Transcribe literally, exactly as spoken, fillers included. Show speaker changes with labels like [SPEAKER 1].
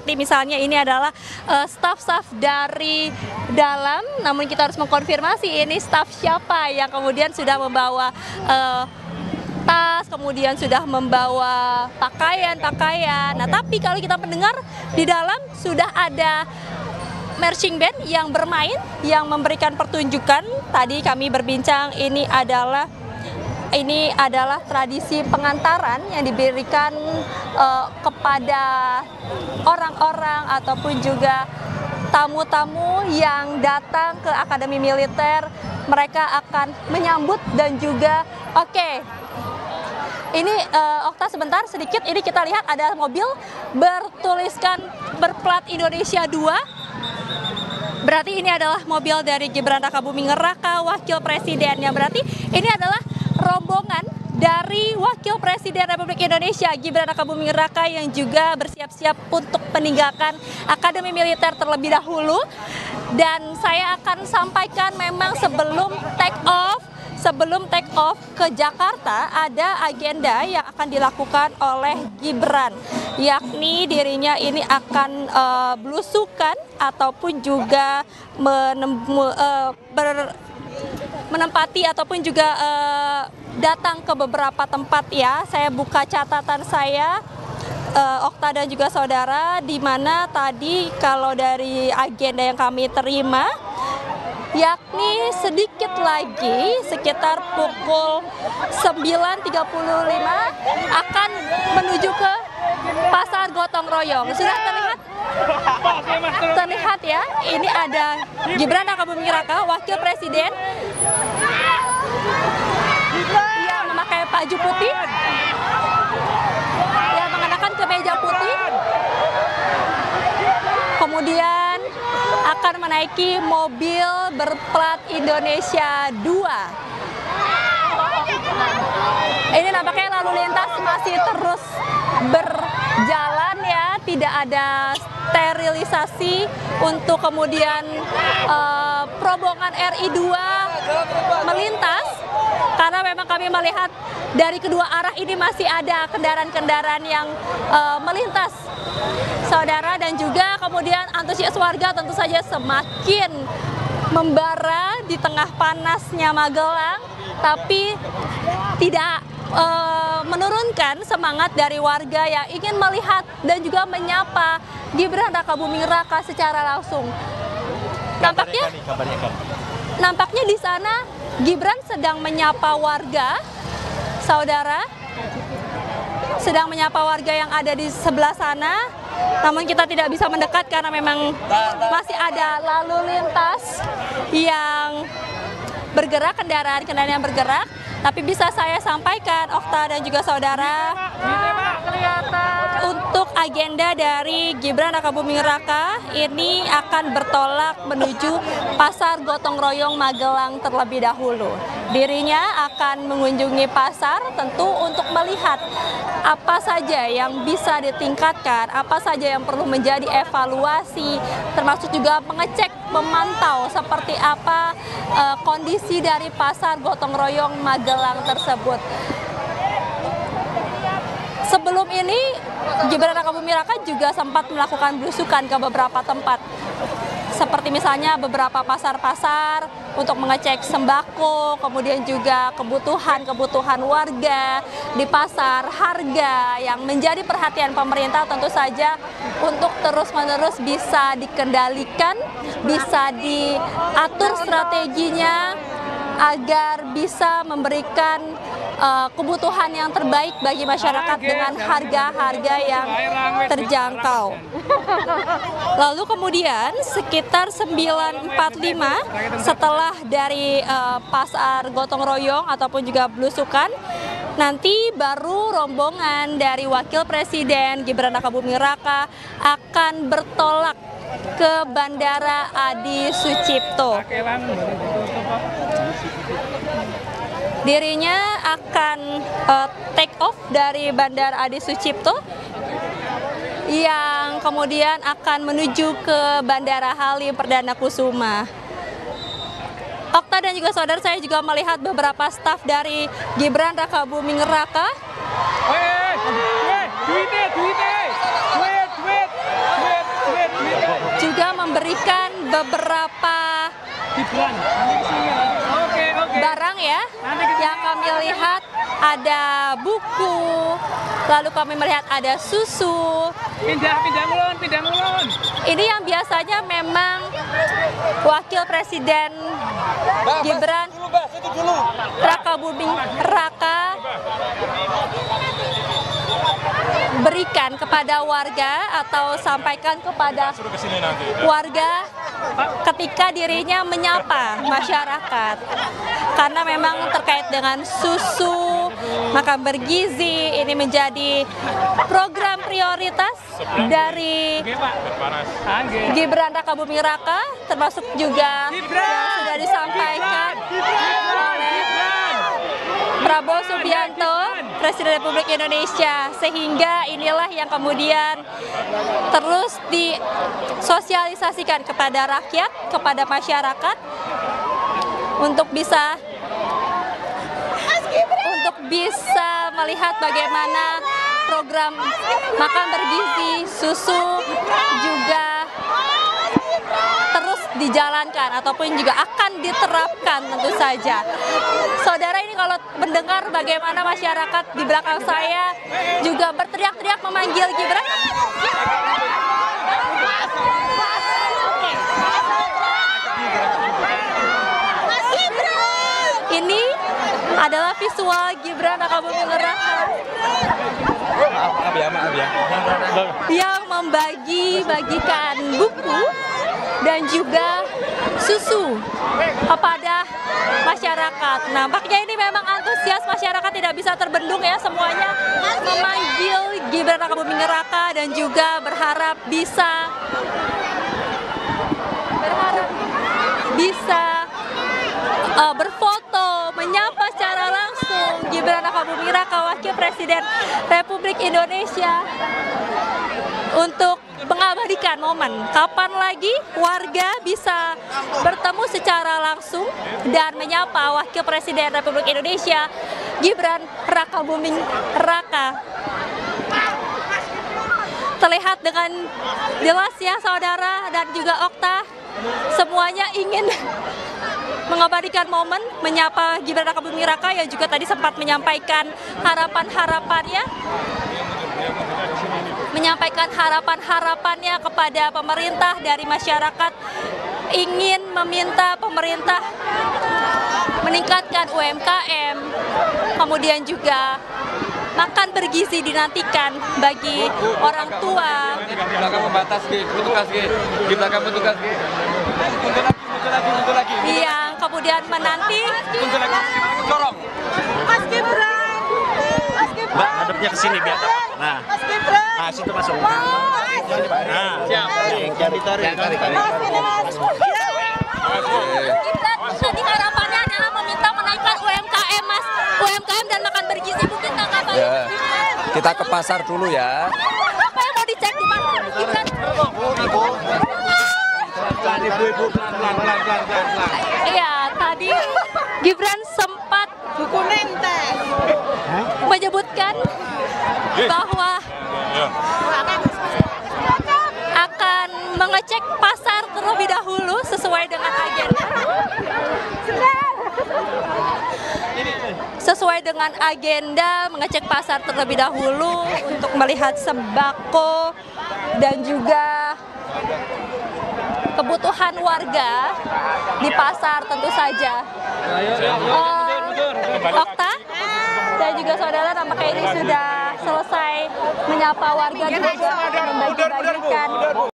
[SPEAKER 1] seperti misalnya ini adalah uh, staf-staf dari dalam, namun kita harus mengkonfirmasi ini staf siapa yang kemudian sudah membawa uh, tas, kemudian sudah membawa pakaian-pakaian. Nah, tapi kalau kita mendengar di dalam sudah ada marching band yang bermain, yang memberikan pertunjukan. Tadi kami berbincang ini adalah ini adalah tradisi pengantaran yang diberikan uh, kepada orang-orang ataupun juga tamu-tamu yang datang ke Akademi Militer. Mereka akan menyambut dan juga oke. Okay, Ini uh, Okta sebentar sedikit, ini kita lihat ada mobil bertuliskan berplat Indonesia dua. Berarti ini adalah mobil dari Gibran Rakabuming Raka, Wakil Presiden. Yang berarti ini adalah rombongan dari Wakil Presiden Republik Indonesia Gibran Rakabuming Raka yang juga bersiap-siap untuk meninggalkan Akademi Militer terlebih dahulu. Dan saya akan sampaikan memang sebelum take off Sebelum take off ke Jakarta, ada agenda yang akan dilakukan oleh Gibran, yakni dirinya ini akan uh, belusukan ataupun juga menemu, uh, ber, menempati ataupun juga uh, datang ke beberapa tempat ya. Saya buka catatan saya, uh, Okta dan juga saudara, di mana tadi kalau dari agenda yang kami terima, yakni sedikit lagi sekitar pukul sembilan tiga puluh lima akan menuju ke Pasar Gotong Royong. Sudah terlihat? Terlihat ya, ini ada Gibran Rakabuming Raka, Wakil Presiden yang memakai baju putih, yang mengenakan kemeja putih, kemudian akan menaiki mobil berplat Indonesia dua. Ini nampaknya lalu lintas masih terus berjalan ya, tidak ada sterilisasi untuk kemudian uh, rombongan R I dua melintas, karena memang kami melihat dari kedua arah ini masih ada kendaraan-kendaraan yang uh, melintas, saudara, dan juga kemudian antusias warga tentu saja semakin membara di tengah panasnya Magelang, tapi tidak e, menurunkan semangat dari warga yang ingin melihat dan juga menyapa Gibran Rakabuming Raka secara langsung. Nampaknya, nampaknya di sana Gibran sedang menyapa warga, saudara, sedang menyapa warga yang ada di sebelah sana. Namun kita tidak bisa mendekat karena memang masih ada lalu lintas yang bergerak, kendaraan-kendaraan yang bergerak. Tapi bisa saya sampaikan, Okta dan juga saudara, untuk agenda dari Gibran Rakabuming Raka ini akan bertolak menuju Pasar Gotong Royong Magelang terlebih dahulu. Dirinya akan mengunjungi pasar tentu untuk melihat apa saja yang bisa ditingkatkan, apa saja yang perlu menjadi evaluasi, termasuk juga mengecek, memantau seperti apa uh, kondisi dari Pasar Gotong Royong Magelang tersebut. Sebelum ini Gibran Rakabuming Raka juga sempat melakukan belusukan ke beberapa tempat, seperti misalnya beberapa pasar-pasar untuk mengecek sembako, kemudian juga kebutuhan-kebutuhan warga di pasar, harga yang menjadi perhatian pemerintah tentu saja untuk terus-menerus bisa dikendalikan, bisa diatur strateginya agar bisa memberikan uh, kebutuhan yang terbaik bagi masyarakat dengan harga-harga yang terjangkau. Lalu kemudian sekitar sembilan empat puluh lima setelah dari uh, Pasar Gotong Royong ataupun juga belusukan, nanti baru rombongan dari Wakil Presiden Gibran Rakabuming Raka akan bertolak ke Bandara Adi Sucipto. Dirinya akan uh, take off dari Bandara Adi Sucipto yang kemudian akan menuju ke Bandara Halim Perdana Kusuma. Okta dan juga saudara, saya juga melihat beberapa staf dari Gibran Rakabuming Raka.
[SPEAKER 2] Wait, wait, duitnya, duitnya, wait, wait, wait.
[SPEAKER 1] memberikan beberapa barang ya. Yang kami lihat ada buku, lalu kami melihat ada susu.
[SPEAKER 2] Pindah, pindah mulun, pindah mulun.
[SPEAKER 1] Ini yang biasanya memang Wakil Presiden Gibran Raka Buming Raka berikan kepada warga atau sampaikan kepada warga ketika dirinya menyapa masyarakat, karena memang terkait dengan susu, makan bergizi ini menjadi program prioritas dari Gibran Raka Buming Raka, termasuk juga yang sudah disampaikan oleh Prabowo Subianto, Presiden Republik Indonesia, sehingga inilah yang kemudian terus disosialisasikan kepada rakyat, kepada masyarakat untuk bisa untuk bisa melihat bagaimana program makan bergizi, susu juga terus dijalankan ataupun juga akan diterapkan tentu saja. Saudara, ini kalau mendengar bagaimana masyarakat di belakang saya juga berteriak-teriak memanggil Gibran. Ini adalah visual Gibran Raka Buming Raka yang membagi-bagikan buku dan juga susu kepada masyarakat. Nampaknya ini memang antusias masyarakat, tidak bisa terbendung ya, semuanya memanggil Gibran Raka Buming Raka dan juga berharap bisa berharap bisa uh, berfoto, menyapa secara langsung Gibran Raka Buming Raka, Wakil Presiden Republik Indonesia, untuk mengabadikan momen kapan lagi warga bisa bertemu secara langsung dan menyapa Wakil Presiden Republik Indonesia Gibran Raka Buming Raka. Terlihat dengan jelas ya saudara dan juga Okta, semuanya ingin mengabadikan momen menyapa Gibran Raka Buming Raka yang juga tadi sempat menyampaikan harapan-harapannya menyampaikan harapan-harapannya kepada pemerintah dari masyarakat, ingin meminta pemerintah meningkatkan U M K M, kemudian juga makan bergizi dinantikan bagi orang tua. Yang kemudian menanti
[SPEAKER 3] Mas Gibran.
[SPEAKER 4] Mbak, hadapnya ke sini biar dapat. Nah, nah situ masuk. Nah, siap. Jangan ditarik. Jangan ditarik.
[SPEAKER 1] Tadi harapannya adalah meminta menaikkan U M K M, Mas. U M K M dan makan bergizi, mungkin tanggapan.
[SPEAKER 5] Ya, kita ke pasar dulu ya.
[SPEAKER 1] Apa yang mau dicek di pasar? Gibran?
[SPEAKER 4] Ibu-ibu pelan-pelan, pelan-pelan, pelan-pelan.
[SPEAKER 1] Iya, tadi Gibran sempat
[SPEAKER 3] Buku nente.
[SPEAKER 1] menyebutkan bahwa akan mengecek pasar terlebih dahulu sesuai dengan agenda. Sesuai dengan agenda mengecek pasar terlebih dahulu untuk melihat sembako dan juga kebutuhan warga di pasar tentu saja. Uh, Okta dan juga saudara, nampaknya ini sudah selesai menyapa warga juga membagi-bagikan